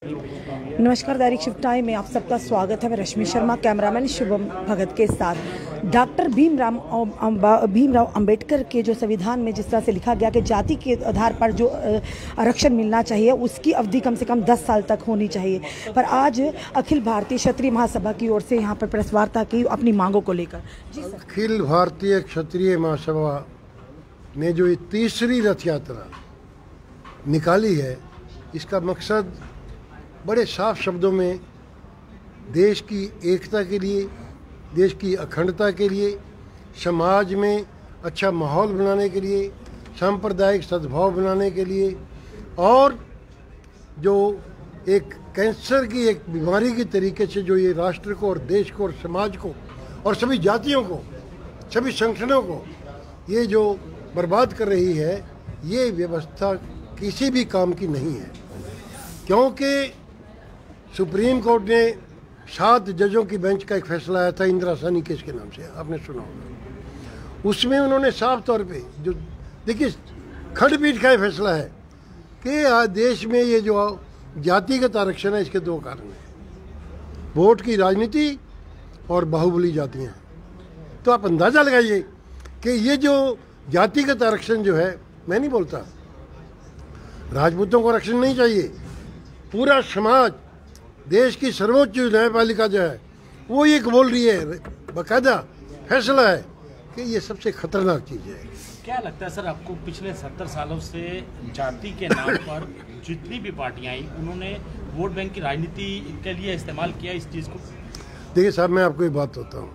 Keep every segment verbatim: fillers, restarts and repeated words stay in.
नमस्कार, दैनिक shift time में आप सबका स्वागत है। मैं रश्मि शर्मा, कैमरामैन शुभम भगत के साथ। डॉक्टर भीमराव भीमराव अंबेडकर के जो संविधान में जिस तरह से लिखा गया कि जाति के आधार पर जो आरक्षण मिलना चाहिए उसकी अवधि कम से कम दस साल तक होनी चाहिए, पर आज अखिल भारतीय क्षत्रिय महासभा की ओर से यहाँ पर प्रेस वार्ता की अपनी मांगों को लेकर। जी सर। अखिल भारतीय क्षत्रिय महासभा ने जो ये तीसरी रथ यात्रा निकाली है, इसका मकसद बड़े साफ शब्दों में देश की एकता के लिए, देश की अखंडता के लिए, समाज में अच्छा माहौल बनाने के लिए, सांप्रदायिक सद्भाव बनाने के लिए और जो एक कैंसर की एक बीमारी की तरीके से जो ये राष्ट्र को और देश को और समाज को और सभी जातियों को, सभी संगठनों को ये जो बर्बाद कर रही है, ये व्यवस्था किसी भी काम की नहीं है। क्योंकि सुप्रीम कोर्ट ने सात जजों की बेंच का एक फैसला आया था इंदिरा साहनी केस के नाम से, आपने सुना होगा। उसमें उन्होंने साफ तौर पे जो देखिए खंडपीठ का फैसला है कि आज देश में ये जो जातिगत आरक्षण है, इसके दो कारण हैं, वोट की राजनीति और बाहुबली जातियाँ। तो आप अंदाज़ा लगाइए कि ये जो जातिगत आरक्षण जो है, मैं नहीं बोलता राजपूतों को आरक्षण नहीं चाहिए, पूरा समाज, देश की सर्वोच्च न्यायपालिका जो है वो ये बोल रही है, बाकायदा फैसला है कि ये सबसे खतरनाक चीज़ है। क्या लगता है सर आपको, पिछले सत्तर सालों से जाति के नाम पर जितनी भी पार्टियां आई, उन्होंने वोट बैंक की राजनीति के लिए इस्तेमाल किया इस चीज़ को? देखिए साहब, मैं आपको एक बात बताता हूँ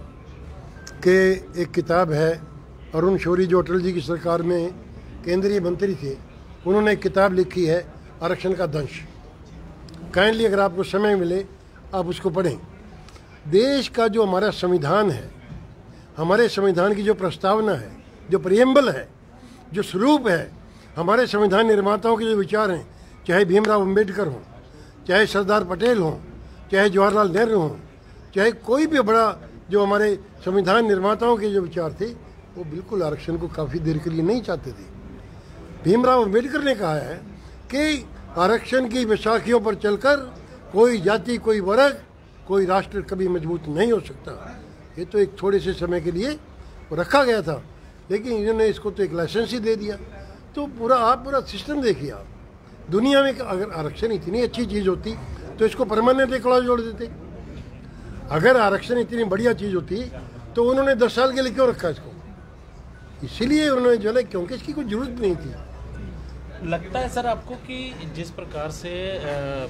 कि एक किताब है, अरुण शौरी जो अटल जी की सरकार में केंद्रीय मंत्री थे, उन्होंने एक किताब लिखी है आरक्षण का दंश। काइंडली अगर आपको समय मिले आप उसको पढ़ें। देश का जो हमारा संविधान है, हमारे संविधान की जो प्रस्तावना है, जो प्रियम्बल है, जो स्वरूप है, हमारे संविधान निर्माताओं के जो विचार हैं, चाहे भीमराव अंबेडकर हों, चाहे सरदार पटेल हों, चाहे जवाहरलाल नेहरू हों, चाहे कोई भी बड़ा जो हमारे संविधान निर्माताओं के जो विचार थे, वो बिल्कुल आरक्षण को काफ़ी देर के लिए नहीं चाहते थे। भीमराव अंबेडकर ने कहा है कि आरक्षण की बैसाखियों पर चलकर कोई जाति, कोई वर्ग, कोई राष्ट्र कभी मजबूत नहीं हो सकता। ये तो एक थोड़े से समय के लिए रखा गया था, लेकिन इन्होंने इसको तो एक लाइसेंस ही दे दिया। तो पूरा आप पूरा सिस्टम देखिए आप, दुनिया में अगर आरक्षण इतनी अच्छी चीज़ होती तो इसको परमानेंट क्लॉज जोड़ देते। अगर आरक्षण इतनी बढ़िया चीज़ होती तो उन्होंने दस साल के लिए क्यों रखा इसको? इसीलिए उन्होंने जो है, क्योंकि इसकी कोई जरूरत नहीं थी। लगता है सर आपको कि जिस प्रकार से आ,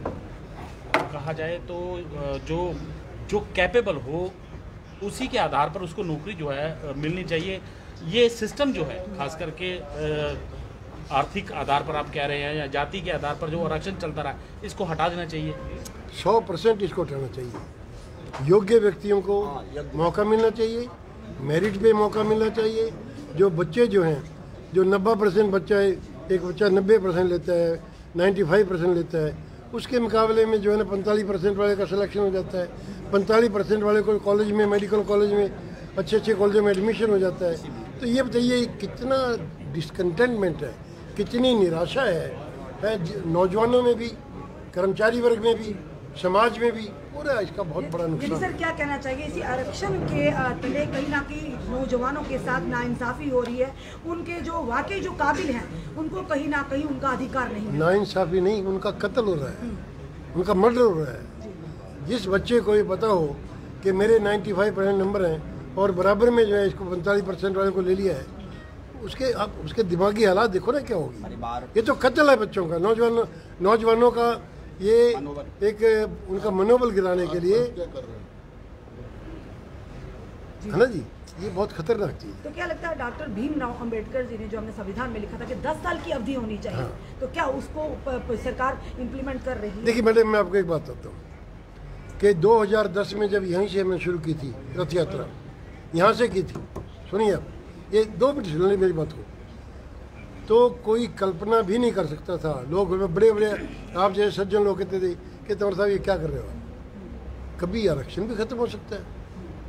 कहा जाए तो आ, जो जो कैपेबल हो उसी के आधार पर उसको नौकरी जो है मिलनी चाहिए, ये सिस्टम जो है खास करके आ, आर्थिक आधार पर आप कह रहे हैं या जाति के आधार पर जो आरक्षण चलता रहा, इसको हटा देना चाहिए? सौ परसेंट इसको हटाना चाहिए। योग्य व्यक्तियों को मौका मिलना चाहिए, मेरिट पे मौका मिलना चाहिए। जो बच्चे जो हैं, जो नब्बे परसेंट बच्चा है, एक बच्चा नब्बे परसेंट लेता है, पचानवे परसेंट लेता है, उसके मुकाबले में जो है ना पैंतालीस परसेंट वाले का सिलेक्शन हो जाता है, पैंतालीस परसेंट वाले को कॉलेज में, मेडिकल कॉलेज में, अच्छे अच्छे कॉलेजों में एडमिशन हो जाता है। तो ये बताइए कितना डिसकंटेंटमेंट है, कितनी निराशा है, है नौजवानों में भी, कर्मचारी वर्ग में भी, समाज में भी, पूरा इसका बहुत बड़ा नुकसान। सर क्या कहना चाहिए, इसी आरक्षण के तले कहीं ना कहीं नौजवानों के साथ नाइंसाफी हो रही है, उनके जो वाकई जो काबिल हैं उनको कहीं ना कहीं उनका अधिकार नहीं है। नाइंसाफी नहीं, उनका कत्ल हो रहा है, उनका मर्डर हो रहा है। जिस बच्चे को ये पता हो कि मेरे पचानवे परसेंट नंबर हैं और बराबर में जो है इसको पैंतालीस परसेंट वाले को ले लिया है, उसके आप उसके दिमागी हालात देखो ना क्या होगी। ये तो कत्ल है बच्चों का, नौजवान नौजवानों का, ये एक उनका मनोबल गिराने के लिए है ना जी। ये बहुत खतरनाक चीज़ है। तो क्या लगता है डॉक्टर भीमराव अंबेडकर जी ने जो हमने संविधान में लिखा था कि दस साल की अवधि होनी चाहिए, हाँ। तो क्या उसको सरकार इम्प्लीमेंट कर रही है? देखिए मैडम, मैं आपको एक बात बताता हूँ कि दो हज़ार दस में जब यहीं से हमने शुरू की थी रथ यात्रा, यहाँ से की थी, सुनिए आप, ये दो मिनट सुनिए मेरी बात को, तो कोई कल्पना भी नहीं कर सकता था। लोग बड़े बड़े आप जैसे सज्जन लोग कहते थे कि तंवर साहब ये क्या कर रहे हो, कभी आरक्षण भी खत्म हो सकता है।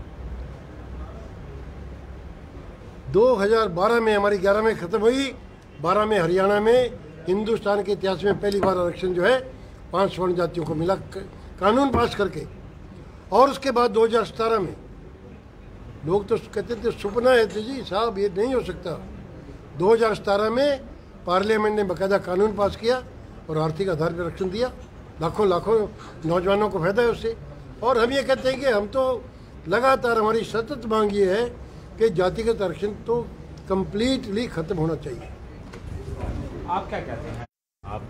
दो हज़ार बारह में हमारी ग्यारह में ख़त्म हुई, बारह में हरियाणा में हिंदुस्तान के इतिहास में पहली बार आरक्षण जो है पांच स्वर्ण जातियों को मिला कानून पास करके। और उसके बाद दो हज़ार सत्रह में लोग तो कहते थे सपना है थे जी साहब, ये नहीं हो सकता। दो हज़ार सत्रह में पार्लियामेंट ने बाकायदा कानून पास किया और आर्थिक आधार पर आरक्षण दिया। लाखों लाखों नौजवानों को फायदा है उससे। और हम ये कहते हैं कि हम तो लगातार हमारी सतत मांग ये है कि जातिगत आरक्षण तो कंप्लीटली खत्म होना चाहिए। आप क्या कहते हैं? आप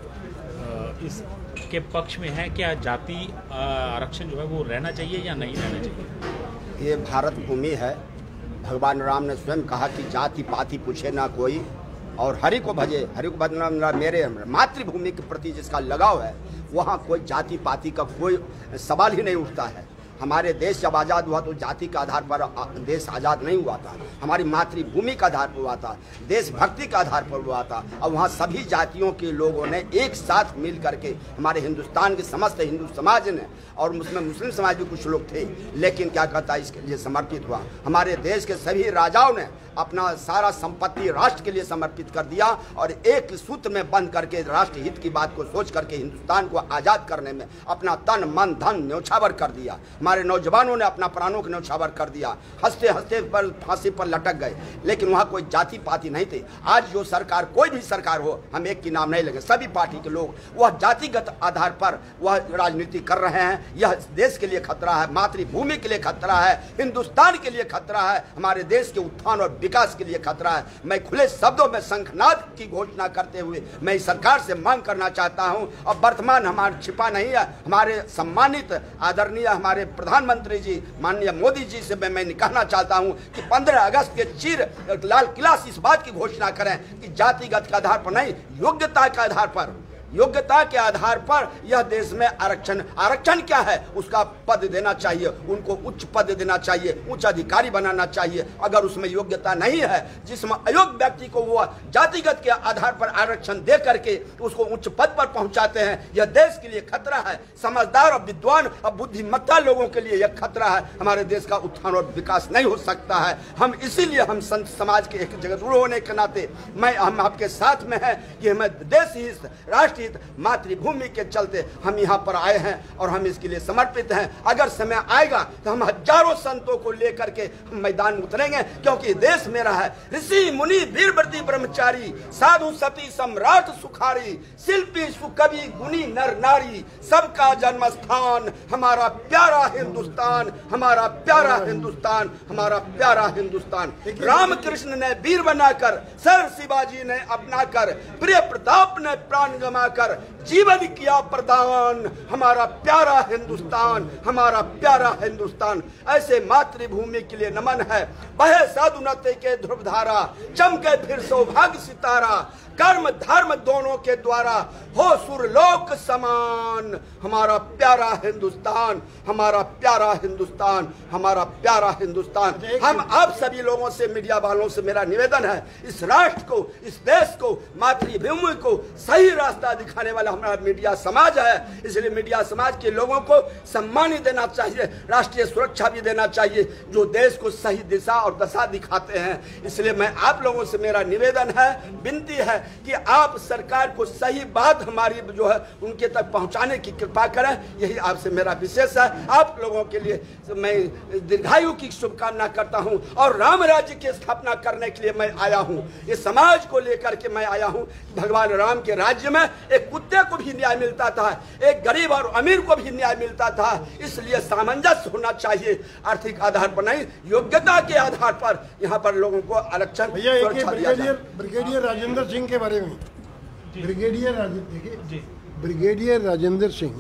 अ, इसके पक्ष में हैं? क्या जाति अ, आरक्षण जो है वो रहना चाहिए या नहीं रहना चाहिए? ये भारत भूमि है। भगवान राम ने स्वयं कहा कि जाति पाति पूछे ना कोई और हरि को भजे, हरि को भजना। मेरे मातृभूमि के प्रति जिसका लगाव है वहाँ कोई जाति पाति का कोई सवाल ही नहीं उठता है। हमारे देश जब आज़ाद हुआ तो जाति के आधार पर देश आज़ाद नहीं हुआ था, हमारी मातृभूमि का आधार पर हुआ था, देशभक्ति का आधार पर हुआ था। और वहाँ सभी जातियों के लोगों ने एक साथ मिल करके, हमारे हिंदुस्तान के समस्त हिंदू समाज ने, और उसमें मुस्लिम समाज भी कुछ लोग थे, लेकिन क्या कहता है इसके लिए समर्पित हुआ। हमारे देश के सभी राजाओं ने अपना सारा संपत्ति राष्ट्र के लिए समर्पित कर दिया और एक सूत्र में बंद करके राष्ट्र हित की बात को सोच करके हिंदुस्तान को आज़ाद करने में अपना तन मन धन न्यौछावर कर दिया। हमारे नौजवानों ने अपना प्राणों को न्यौछावर कर दिया, हंसते हंसते पर फांसी पर लटक गए, लेकिन वहाँ कोई जाति पाति नहीं थे। आज जो सरकार, कोई भी सरकार हो, हम एक की नाम नहीं लेंगे, सभी पार्टी के लोग वह जातिगत आधार पर वह राजनीति कर रहे हैं। यह देश के लिए खतरा है, मातृभूमि के लिए खतरा है, हिंदुस्तान के लिए खतरा है, हमारे देश के उत्थान और विकास के लिए खतरा है। मैं खुले शब्दों में शंखनाद की घोषणा करते हुए मैं इस सरकार से मांग करना चाहता हूं। अब वर्तमान हमारा छिपा नहीं है, हमारे सम्मानित आदरणीय हमारे प्रधानमंत्री जी माननीय मोदी जी से मैं, मैं कहना चाहता हूं कि पंद्रह अगस्त के चीर लाल किला से इस बात की घोषणा करें कि जातिगत के आधार पर नहीं, योग्यता के आधार पर, योग्यता के आधार पर यह देश में आरक्षण, आरक्षण क्या है, उसका पद देना चाहिए, उनको उच्च पद देना चाहिए, उच्च अधिकारी बनाना चाहिए। अगर उसमें योग्यता नहीं है, जिसमें अयोग्य व्यक्ति को वो जातिगत के आधार पर आरक्षण दे करके उसको उच्च पद पर पहुंचाते हैं, यह देश के लिए खतरा है। समझदार और विद्वान और बुद्धिमत्ता लोगों के लिए यह खतरा है। हमारे देश का उत्थान और विकास नहीं हो सकता है। हम इसीलिए हम संत समाज के एक जगत गुरु होने के नाते मैं हम आपके साथ में है कि हमें देश हित, राष्ट्र मातृभूमि के चलते हम यहाँ पर आए हैं और हम इसके लिए समर्पित हैं। अगर समय आएगा तो हम हजारों संतों को लेकर के मैदान में उतरेंगे, क्योंकि देश मेरा है। ऋषि मुनि वीरव्रती ब्रह्मचारी, साधु सती सम्राट सुखारी, शिल्पी सुकवि गुणी नर नारी, सबका जन्म स्थान हमारा प्यारा हिंदुस्तान, हमारा प्यारा हिंदुस्तान, हमारा प्यारा हिंदुस्तान। रामकृष्ण ने वीर बनाकर, सर शिवाजी ने अपनाकर, प्रिय प्रताप ने प्राण गमा कर जीवन किया प्रदान, हमारा प्यारा हिंदुस्तान, हमारा प्यारा हिंदुस्तान। ऐसे मातृभूमि के लिए नमन है। बहे साधुनते के ध्रुव धारा, चमके फिर सौभाग्य सितारा, कर्म धर्म दोनों के द्वारा हो सुरलोक समान। हमारा प्यारा हिंदुस्तान, हमारा प्यारा हिंदुस्तान, हमारा प्यारा हिंदुस्तान। हम आप सभी लोगों से, मीडिया वालों से मेरा निवेदन है, इस राष्ट्र को, इस देश को, मातृभूमि को सही रास्ता दिखाने वाला हमारा मीडिया समाज है। इसलिए मीडिया समाज के लोगों को सम्मान देना चाहिए, राष्ट्रीय सुरक्षा भी देना चाहिए, जो देश को सही दिशा और दशा दिखाते हैं। इसलिए मैं आप लोगों से मेरा निवेदन है, विनती है कि आप सरकार को सही बात हमारी जो है उनके तक पहुंचाने की कृपा करें। यही आपसे मेरा विशेष है। आप लोगों के लिए मैं दीर्घायु की शुभकामना करता हूं और राम राज्य की स्थापना करने के लिए मैं आया हूं। इस समाज को लेकर के मैं आया हूं। भगवान राम के राज्य में एक कुत्ते को भी न्याय मिलता था, एक गरीब और अमीर को भी न्याय मिलता था। इसलिए सामंजस्य होना चाहिए, आर्थिक आधार पर नहीं, योग्यता के आधार पर यहाँ पर लोगों को आरक्षण सुरक्षा दिया जाए। ब्रिगेडियर राजेंद्र सिंह के बारे में, ब्रिगेडियर देखिए ब्रिगेडियर राजेंद्र सिंह,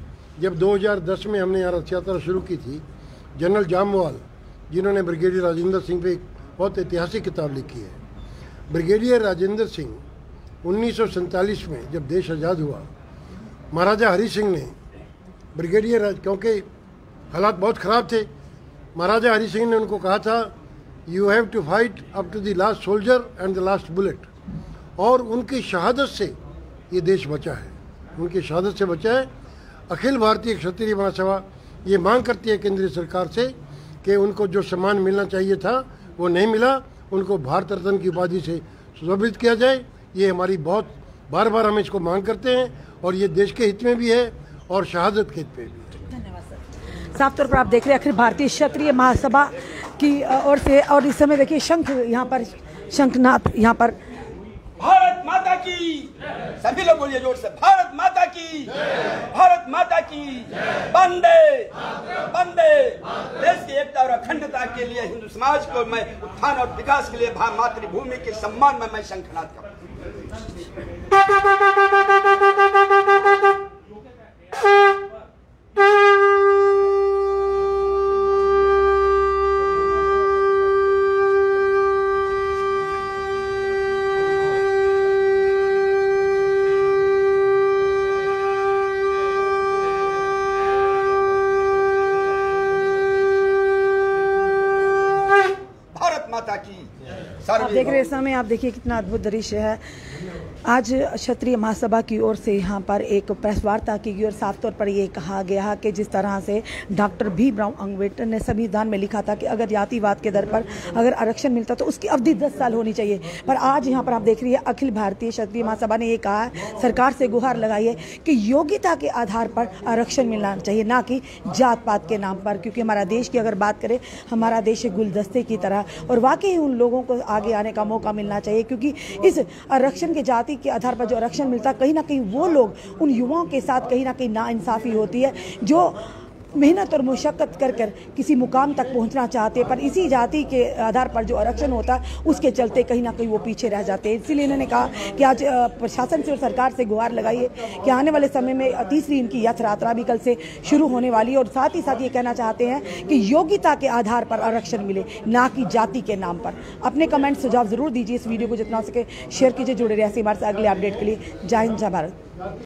जब दो हज़ार दस में हमने यहाँ रथ यात्रा शुरू की थी, जनरल जामवाल जिन्होंने ब्रिगेडियर राजेंद्र सिंह पे एक बहुत ऐतिहासिक किताब लिखी है। ब्रिगेडियर राजेंद्र सिंह उन्नीस सौ सैंतालीस में जब देश आज़ाद हुआ, महाराजा हरि सिंह ने ब्रिगेडियर, क्योंकि हालात बहुत ख़राब थे, महाराजा हरि सिंह ने उनको कहा था you have to fight up to the last soldier and the last bullet. और उनकी शहादत से ये देश बचा है, उनकी शहादत से बचा है। अखिल भारतीय क्षत्रिय महासभा ये मांग करती है केंद्रीय सरकार से कि उनको जो सम्मान मिलना चाहिए था वो नहीं मिला, उनको भारत रत्न की उपाधि से सुशोभित किया जाए। ये हमारी बहुत बार बार हम इसको मांग करते हैं और ये देश के हित में भी है और शहादत के हित में भी है। धन्यवाद सर। साफ तौर पर आप देख रहे हैं अखिल भारतीय क्षत्रिय महासभा की ओर से, और इस समय देखिए शंख यहाँ पर, शंखनाद यहाँ पर। भारत माता की, सभी लोग बोलिए जोर से, भारत माता की, भारत माता की, वंदे वंदे। देश की एकता और अखंडता के लिए हिंदू समाज को मैं उत्थान और विकास के लिए मातृभूमि के सम्मान में मैं शंखनाद करता आप देख रहे हैं समय, आप देखिए कितना अद्भुत दृश्य है। आज क्षत्रिय महासभा की ओर से यहाँ पर एक प्रेस वार्ता की गई और साफ तौर पर ये कहा गया कि जिस तरह से डॉक्टर भीमराव अम्बेडकर ने संविधान में लिखा था कि अगर जातिवाद के दर पर अगर आरक्षण मिलता तो उसकी अवधि दस साल होनी चाहिए, पर आज यहाँ पर आप देख रही है अखिल भारतीय क्षत्रिय महासभा ने ये कहा है, सरकार से गुहार लगाई है कि योग्यता के आधार पर आरक्षण मिलना चाहिए, ना कि जात पात के नाम पर। क्योंकि हमारा देश की अगर बात करें, हमारा देश एक गुलदस्ते की तरह, और वाकई उन लोगों को आगे आने का मौका मिलना चाहिए, क्योंकि इस आरक्षण के जाति के आधार पर जो आरक्षण मिलता है, कहीं ना कहीं वो लोग, उन युवाओं के साथ कहीं ना कहीं नाइंसाफ़ी होती है जो मेहनत और मुशक्क़त कर कर किसी मुकाम तक पहुंचना चाहते हैं, पर इसी जाति के आधार पर जो आरक्षण होता है उसके चलते कहीं ना कहीं वो पीछे रह जाते हैं। इसीलिए इन्होंने कहा कि आज प्रशासन से और सरकार से गुहार लगाई है कि आने वाले समय में तीसरी इनकी यथ यात्रा भी कल से शुरू होने वाली है, और साथ ही साथ ये कहना चाहते हैं कि योग्यता के आधार पर आरक्षण मिले, ना कि जाति के नाम पर। अपने कमेंट सुझाव जरूर दीजिए, इस वीडियो को जितना हो सके शेयर कीजिए, जुड़े रहिए हमारे साथ अगले अपडेट के लिए। जय हिंद, जय भारत।